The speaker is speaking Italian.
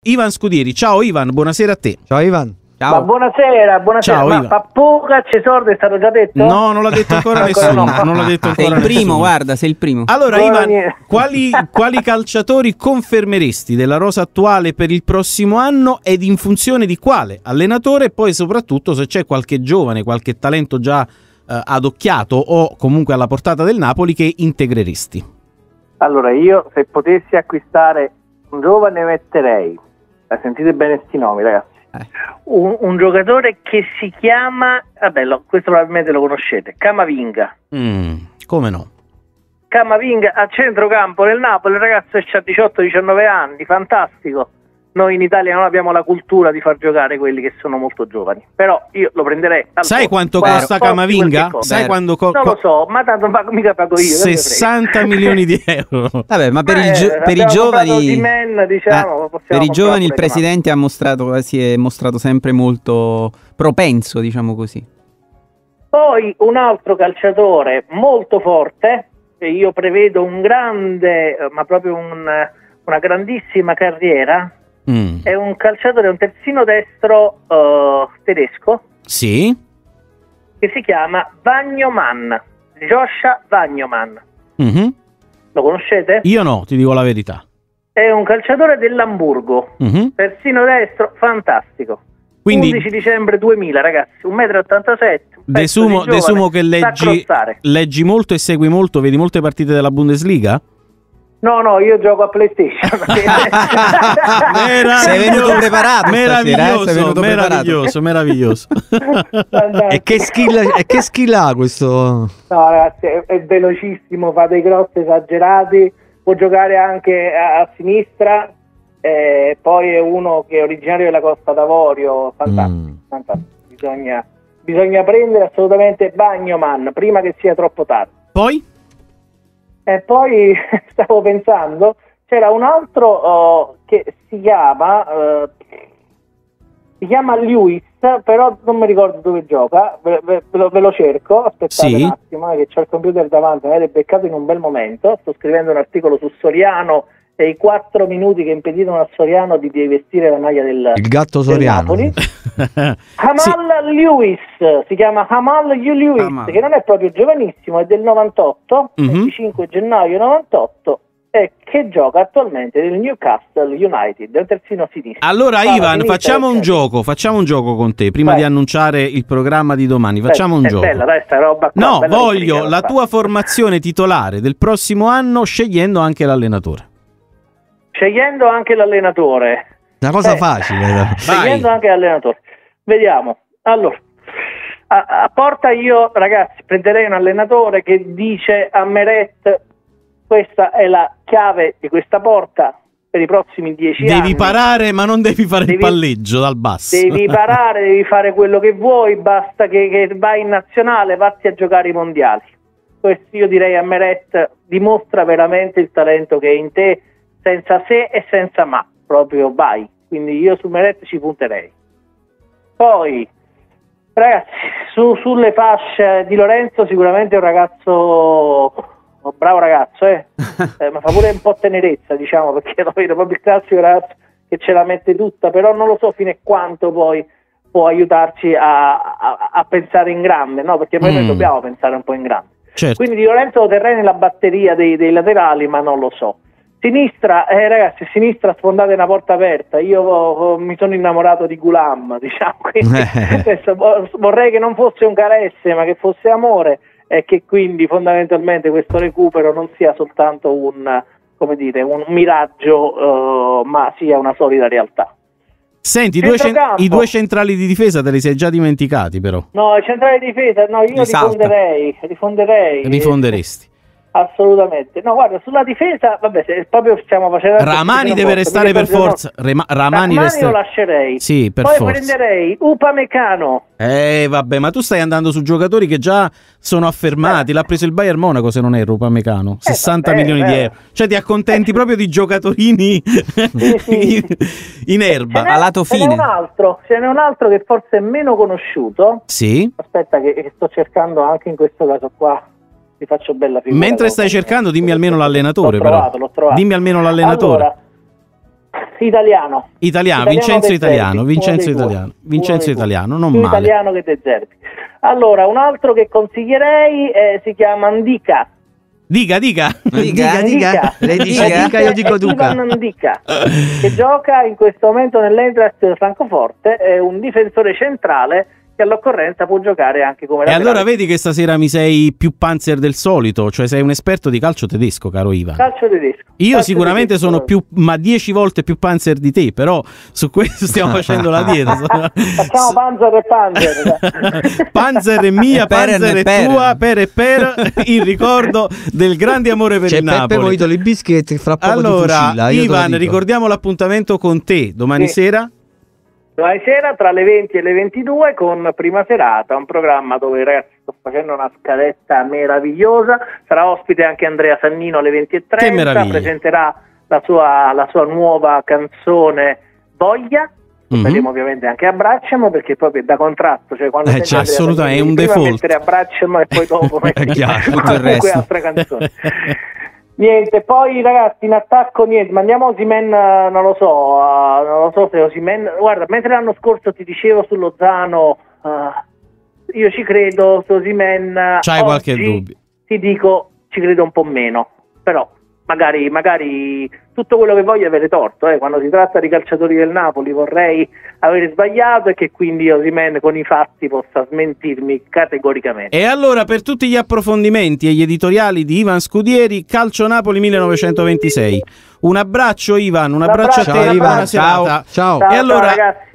Ivan Scudieri. Ciao Ivan, buonasera a te. Ciao Ivan. Ciao. Ma buonasera. Ciao, ma Ivan. Pappuca c'è sordo, è stato già detto? No, non l'ha detto ancora nessuno. no. Non l'ha detto ancora Sei il primo, nessuno. guarda, sei il primo. Allora Ivan, quali calciatori confermeresti della rosa attuale per il prossimo anno ed in funzione di quale allenatore? E poi soprattutto se c'è qualche giovane, qualche talento già adocchiato o comunque alla portata del Napoli che integreresti? Allora, io se potessi acquistare un giovane metterei, sentite bene sti nomi ragazzi, un giocatore che si chiama, questo probabilmente lo conoscete, Camavinga. Come no? Camavinga a centrocampo nel Napoli, il ragazzo ha 18-19 anni, fantastico. Noi in Italia non abbiamo la cultura di far giocare quelli che sono molto giovani, però io lo prenderei. Sai quanto costa Camavinga? Sai quando non lo so, ma tanto mica pago io. 60 milioni di euro. Vabbè, ma per i giovani, per i giovani il presidente si è mostrato sempre molto propenso, diciamo così. Poi un altro calciatore molto forte, e io prevedo un grande, ma proprio una grandissima carriera. È un calciatore, un terzino destro tedesco. Sì. Che si chiama Vagnoman, Joshua Vagnoman. Lo conoscete? Io no, ti dico la verità. È un calciatore dell'Amburgo, terzino destro, fantastico. Quindi 11 dicembre 2000, ragazzi, 1,87 m. Desumo che leggi molto e segui molto, vedi molte partite della Bundesliga? No, io gioco a PlayStation. Sei venuto preparato. Meraviglioso. E che skill ha questo? No, ragazzi, è velocissimo, fa dei cross esagerati, può giocare anche a sinistra. Poi è uno che è originario della Costa d'Avorio, fantastico. Bisogna prendere assolutamente Vagnoman prima che sia troppo tardi. Poi poi stavo pensando, c'era un altro che si chiama Lewis, però non mi ricordo dove gioca, ve lo cerco, aspettate un attimo che c'ho il computer davanti, mi avete beccato in un bel momento, sto scrivendo un articolo su Soriano e i 4 minuti che impediscono a Soriano di vestire la maglia del Soriano. Napoli. Lewis, si chiama Jamal Lewis, che non è proprio giovanissimo, è del 98, 25 gennaio 98, e che gioca attualmente nel Newcastle United, è un terzino sinistro. Allora Ivan, facciamo un gioco con te, prima di annunciare il programma di domani, facciamo un gioco. Bella, dai, sta roba qua, no, voglio la tua formazione titolare del prossimo anno scegliendo anche l'allenatore. Scegliendo anche l'allenatore. Una cosa facile. Scegliendo anche l'allenatore. Vediamo. Allora, a porta io, ragazzi, prenderei un allenatore che dice a Meret: questa è la chiave di questa porta per i prossimi 10 anni. Devi parare, ma non devi fare il palleggio dal basso. Devi parare, devi fare quello che vuoi, basta che vai in nazionale, vatti a giocare i mondiali. Questo io direi a Meret: dimostra veramente il talento che è in te, senza se e senza ma, proprio vai. Quindi io su Meret ci punterei. Poi, ragazzi, sulle fasce di Lorenzo sicuramente è un ragazzo, un bravo ragazzo, ma fa pure un po' tenerezza, diciamo, perché lo vedo proprio il classico ragazzo che ce la mette tutta, però non lo so fino a quanto poi può aiutarci a pensare in grande, no? Perché noi dobbiamo pensare un po' in grande. Certo. Quindi di Lorenzo lo terrei nella batteria dei laterali, ma non lo so. Sinistra, ragazzi, sinistra sfondate una porta aperta. Io mi sono innamorato di Gulam, diciamo, quindi vorrei che non fosse un caresse, ma che fosse amore, e che quindi fondamentalmente questo recupero non sia soltanto un miraggio, ma sia una solida realtà. Senti, i due centrali di difesa te li sei già dimenticati, però. No, i centrali di difesa, no, io rifonderei. Rifonderesti. Assolutamente. No, guarda, sulla difesa, vabbè, se proprio stiamo facendo... Ramani deve restare per forza. Ramani lo lascerei. Sì, per Poi forza. prenderei Upamecano. Vabbè, ma tu stai andando su giocatori che già sono affermati. L'ha preso il Bayern Monaco, se non erro, Upamecano. 60 milioni di euro. Cioè ti accontenti proprio di giocatori in erba. A lato fine. Ce n'è un altro che forse è meno conosciuto. Sì. Aspetta che sto cercando anche in questo caso qua. Ti faccio bella figura. Mentre stai cercando, dimmi almeno l'allenatore. L'ho trovato. Dimmi almeno l'allenatore. Allora, Italiano, Vincenzo Italiano, non male. Italiano che De Zerbi. Allora, un altro che consiglierei si chiama Ndicka. Dica. Lei dice Dica, io dico Duca. Ivan Ndicka, che gioca in questo momento nell'Eintracht Francoforte, è un difensore centrale che all'occorrenza può giocare anche come laterale. E allora vedi che stasera mi sei più panzer del solito, cioè sei un esperto di calcio tedesco, caro Ivan. Calcio tedesco. Io sicuramente sono ma 10 volte più panzer di te, però su questo stiamo facendo la dieta. Facciamo panzer e panzer. Panzer è mia, panzer è tua, per in ricordo del grande amore per il Napoli. Peppe Moito, i biscuit, fra poco allora, Ivan, ricordiamo l'appuntamento con te domani sera. Domani sera tra le 20 e le 22 con Prima Serata, un programma dove ragazzi sto facendo una scaletta meravigliosa, sarà ospite anche Andrea Sannino alle 20:30, presenterà la sua nuova canzone Voglia, vedremo ovviamente anche Abbracciamo, perché proprio da contratto, cioè quando assolutamente è un default, mettere Abbracciamo e poi dopo tutto il resto, altre canzoni. Niente, poi ragazzi in attacco mandiamo Osimhen, non lo so se Osimhen, guarda, mentre l'anno scorso ti dicevo su Lozano, io ci credo, su Osimhen c'hai qualche dubbio? Ti dico, ci credo un po' meno, però magari tutto quello che voglio è avere torto, quando si tratta di calciatori del Napoli vorrei avere sbagliato e che quindi Osimhen con i fatti possa smentirmi categoricamente. E allora per tutti gli approfondimenti e gli editoriali di Ivan Scudieri, Calcio Napoli 1926. Un abbraccio Ivan, un abbraccio a te, buona serata. Ciao. E allora ragazzi.